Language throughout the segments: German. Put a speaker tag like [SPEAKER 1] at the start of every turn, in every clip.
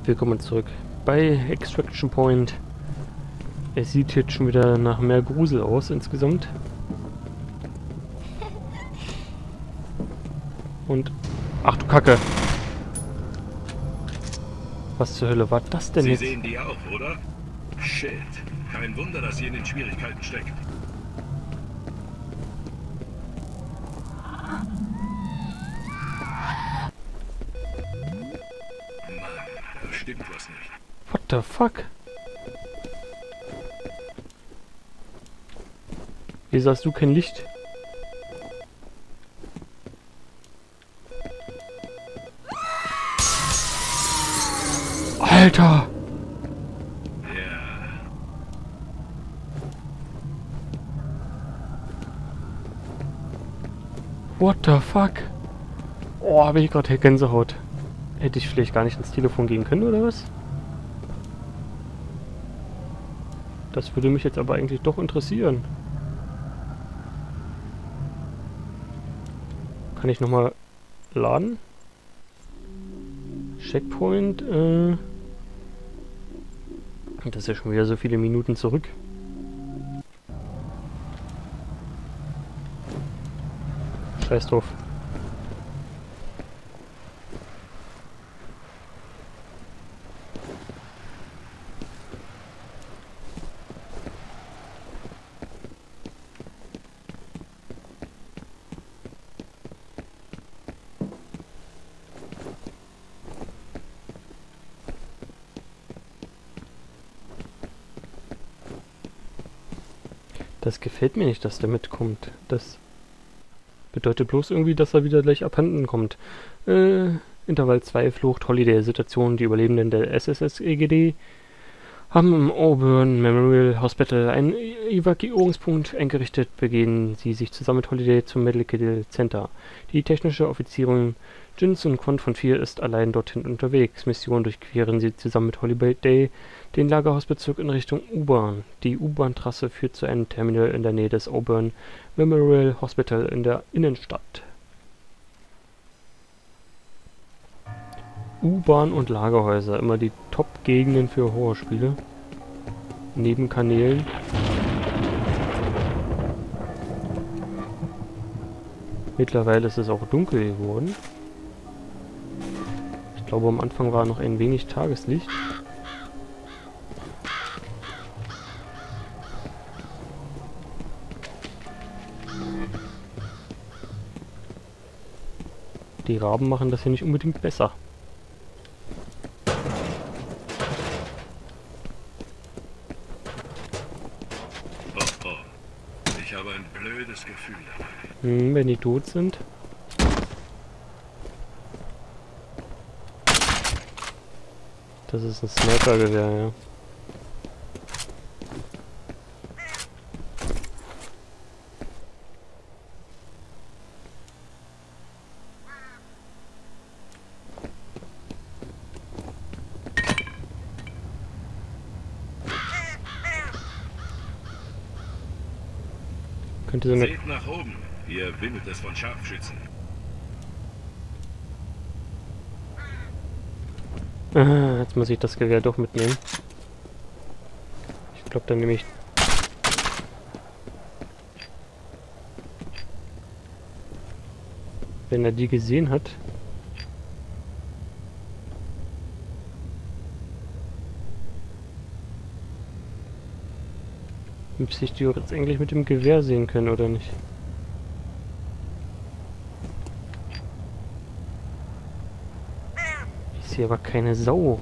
[SPEAKER 1] Willkommen zurück bei Extraction Point. Es sieht jetzt schon wieder nach mehr Grusel aus insgesamt. Und... Ach du Kacke! Was zur Hölle war das denn jetzt?
[SPEAKER 2] Sie sehen die auch, oder? Shit. Kein Wunder, dass sie in den Schwierigkeiten steckt. Mann, da stimmt was nicht.
[SPEAKER 1] What the fuck? Wieso hast du kein Licht? Alter!
[SPEAKER 2] Ja.
[SPEAKER 1] What the fuck? Oh, habe ich gerade Gänsehaut. Hätte ich vielleicht gar nicht ins Telefon gehen können, oder was? Das würde mich jetzt aber eigentlich doch interessieren. Kann ich nochmal laden? Checkpoint, das ist ja schon wieder so viele Minuten zurück. Scheiß drauf. Das gefällt mir nicht, dass der mitkommt. Das bedeutet bloß irgendwie, dass er wieder gleich abhanden kommt. Intervall 2 Flucht, Holiday-Situation. Die Überlebenden der SSS-EGD haben im Auburn Memorial Hospital einen Evakuierungspunkt eingerichtet. Begeben sie sich zusammen mit Holiday zum Medical Center. Die technische Offizierin Jins und Quant von 4 ist allein dorthin unterwegs. Mission durchqueren sie zusammen mit Holiday den Lagerhausbezirk in Richtung U-Bahn. Die U-Bahn-Trasse führt zu einem Terminal in der Nähe des Auburn Memorial Hospital in der Innenstadt. U-Bahn und Lagerhäuser, immer die Top-Gegenden für Horrorspiele. Neben Kanälen. Mittlerweile ist es auch dunkel geworden. Ich glaube, am Anfang war noch ein wenig Tageslicht. Die Raben machen das hier nicht unbedingt besser.
[SPEAKER 2] Oh, oh. Ich habe ein blödes Gefühl dabei.
[SPEAKER 1] Wenn die tot sind. Das ist ein Sniper-Gewehr, ja. Könnte so eine...
[SPEAKER 2] Seht nach oben. Hier wimmelt es von Scharfschützen.
[SPEAKER 1] Ah, jetzt muss ich das Gewehr doch mitnehmen. Ich glaube, dann nehme ich... Wenn er die gesehen hat... Müsste ich die jetzt eigentlich mit dem Gewehr sehen können, oder nicht? Ich sehe aber keine Sau.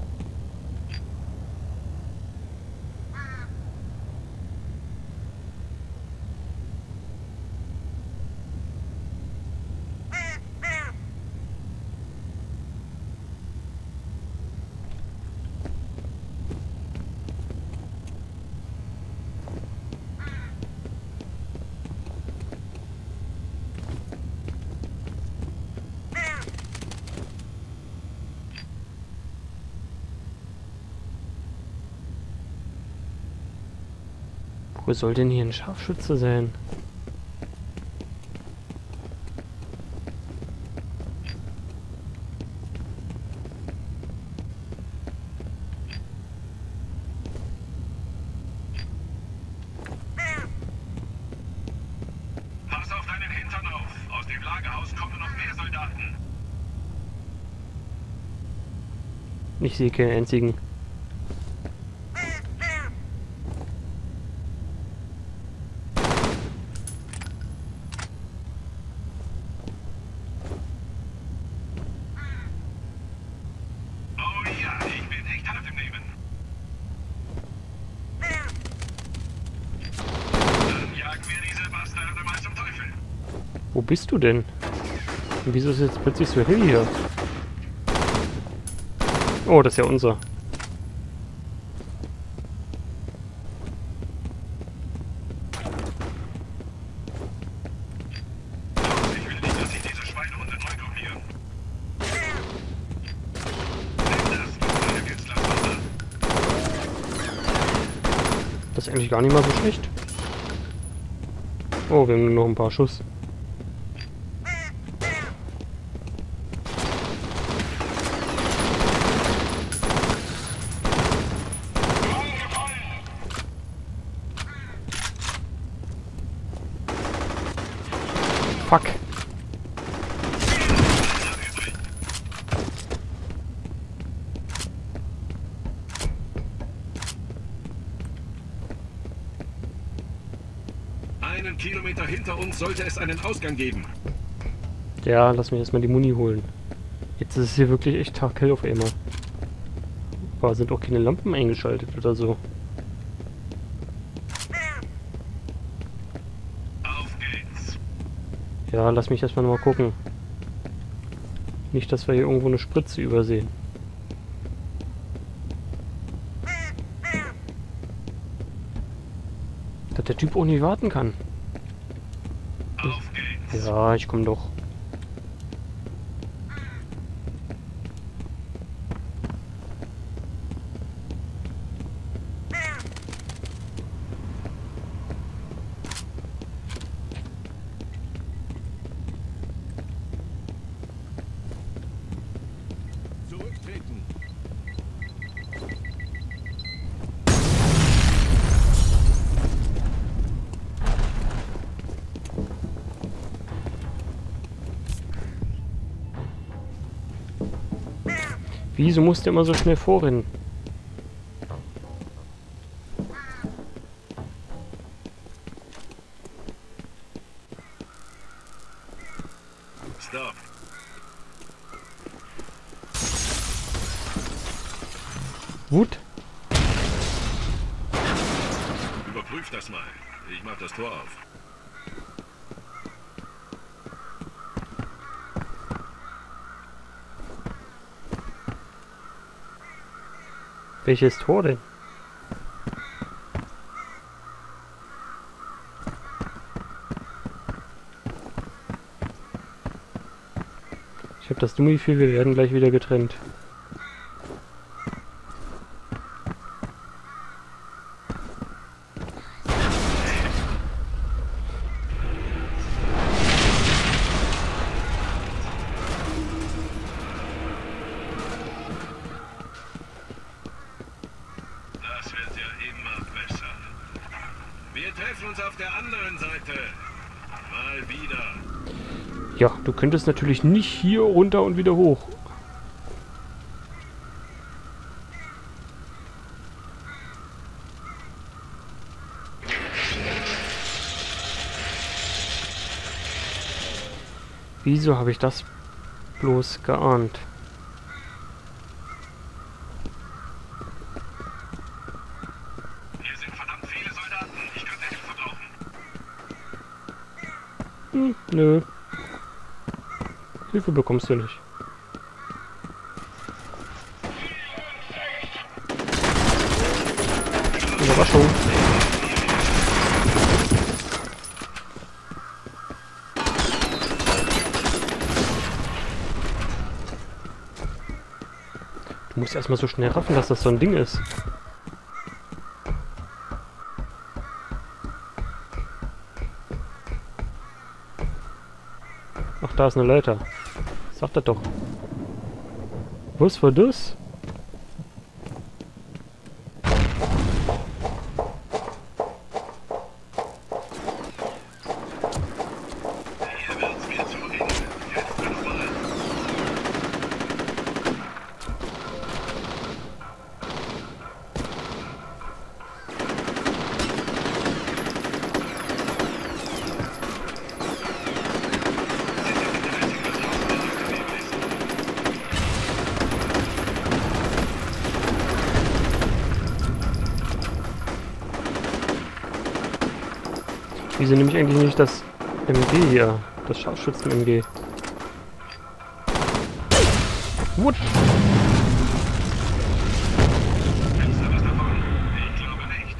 [SPEAKER 1] Wo soll denn hier ein Scharfschütze sein? Ich sehe keinen einzigen.
[SPEAKER 2] Oh ja, ich bin echt hart im Nehmen. Dann jagen wir diese Bastarde mal zum Teufel.
[SPEAKER 1] Wo bist du denn? Und wieso ist es jetzt plötzlich so hell hier? Oh, das ist ja unser.
[SPEAKER 2] Ich will nicht, dass sich diese Schweinehunde neu gruppieren. Nimm das, du kleine Kitzlervater.
[SPEAKER 1] Das ist eigentlich gar nicht mal so schlecht. Oh, wir haben nur noch ein paar Schuss. Fuck.
[SPEAKER 2] Einen Kilometer hinter uns sollte es einen Ausgang geben.
[SPEAKER 1] Ja, lass mich erstmal die Muni holen. Jetzt ist es hier wirklich echt taghell auf einmal. Aber sind auch keine Lampen eingeschaltet oder so.
[SPEAKER 2] Auf geht's.
[SPEAKER 1] Ja, lass mich erstmal noch mal gucken. Nicht, dass wir hier irgendwo eine Spritze übersehen. Dass der Typ auch nicht warten kann.
[SPEAKER 2] Auf geht's.
[SPEAKER 1] Ja, ich komm doch.
[SPEAKER 2] Zurücktreten.
[SPEAKER 1] Wieso musst du immer so schnell vorrennen?
[SPEAKER 2] Stop.
[SPEAKER 1] Wut?
[SPEAKER 2] Überprüf das mal. Ich mach das Tor auf.
[SPEAKER 1] Welches Tor denn? Ich habe das dumme Gefühl, wir werden gleich wieder getrennt.
[SPEAKER 2] Das wird ja immer besser. Wir treffen uns auf der anderen Seite. Mal wieder.
[SPEAKER 1] Ja, du könntest natürlich nicht hier runter und wieder hoch. Wieso habe ich das bloß geahnt?
[SPEAKER 2] Hier sind verdammt viele Soldaten. Ich könnte Hilfe brauchen.
[SPEAKER 1] Nö. Hilfe bekommst du nicht. Überraschung. Du musst erstmal so schnell raffen, dass das so ein Ding ist. Ach, da ist eine Leiter. Sag das doch. Was war das?
[SPEAKER 2] Hier wird's mir zu eng. Jetzt nochmal.
[SPEAKER 1] Wieso nehme ich eigentlich nicht das MG hier? Das Scharfschützen-MG. What?
[SPEAKER 2] Willst du was davon? Ich glaube nicht.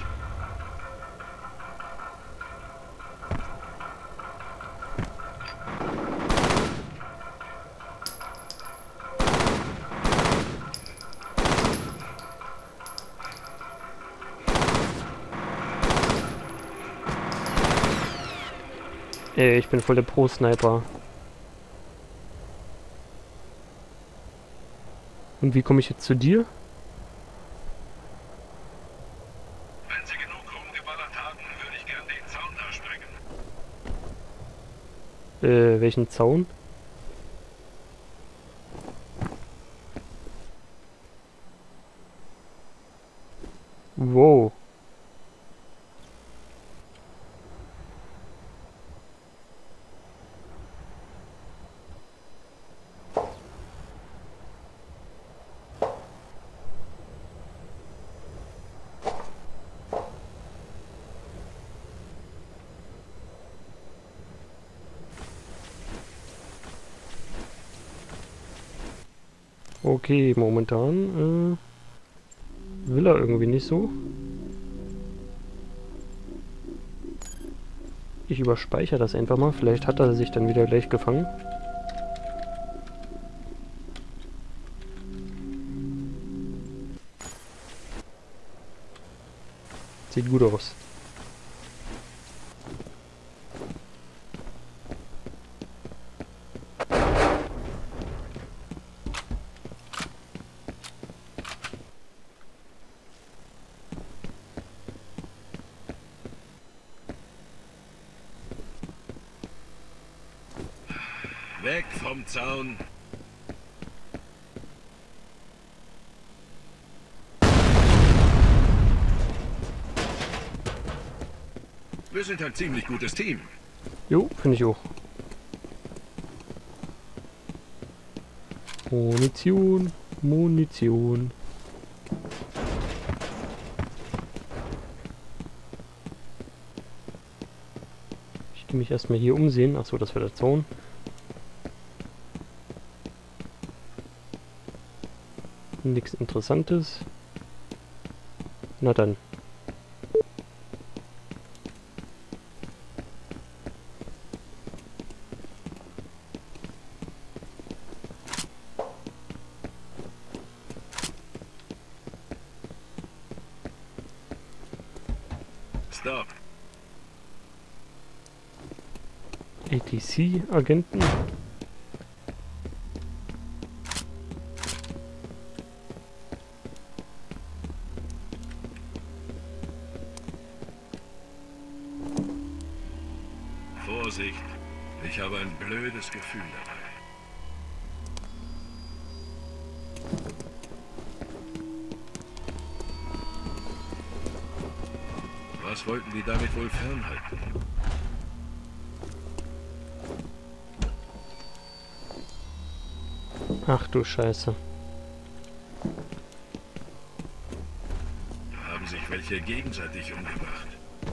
[SPEAKER 1] Ey, ich bin voll der Pro-Sniper. Und wie komme ich jetzt zu dir?
[SPEAKER 2] Wenn Sie genug rumgeballert haben, würde ich gern den Zaun da sprengen.
[SPEAKER 1] Welchen Zaun? Wow. Okay, momentan will er irgendwie nicht so. Ich überspeichere das einfach mal. Vielleicht hat er sich dann wieder gleich gefangen. Sieht gut aus.
[SPEAKER 2] Weg vom Zaun. Wir sind ein ziemlich gutes Team.
[SPEAKER 1] Jo, finde ich auch. Munition, Munition. Ich gehe mich erstmal hier umsehen. Achso, das wäre der Zaun. Nichts Interessantes. Na dann.
[SPEAKER 2] Stop.
[SPEAKER 1] ATC-Agenten.
[SPEAKER 2] Vorsicht. Ich habe ein blödes Gefühl dabei. Was wollten die damit wohl fernhalten?
[SPEAKER 1] Ach du Scheiße.
[SPEAKER 2] Da haben sich welche gegenseitig umgebracht.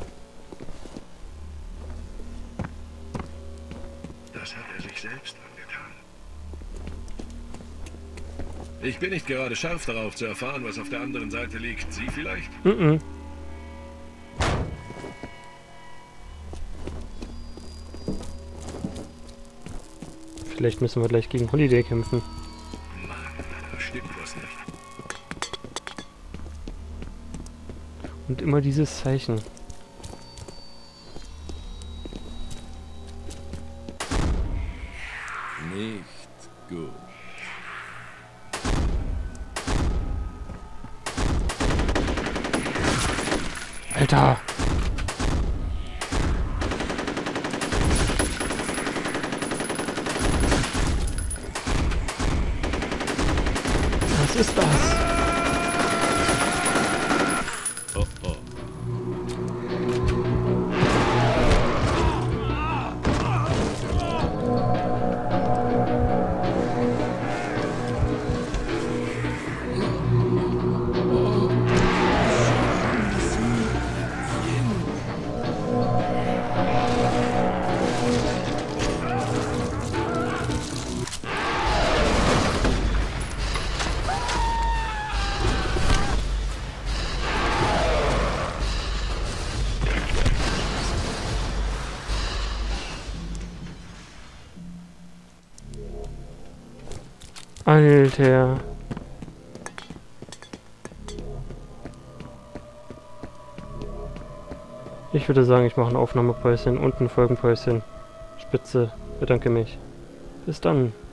[SPEAKER 2] Das hat er sich selbst angetan. Ich bin nicht gerade scharf darauf zu erfahren, was auf der anderen Seite liegt. Sie vielleicht?
[SPEAKER 1] Mhm. Vielleicht müssen wir gleich gegen Holiday kämpfen.
[SPEAKER 2] Mann, da stimmt was nicht.
[SPEAKER 1] Und immer dieses Zeichen.
[SPEAKER 2] Nicht gut.
[SPEAKER 1] Alter! Was ist das?
[SPEAKER 2] Oh oh.
[SPEAKER 1] Alter. Ich würde sagen, ich mache ein Aufnahmepäuschen und ein Folgenpäuschen. Spitze, bedanke mich. Bis dann.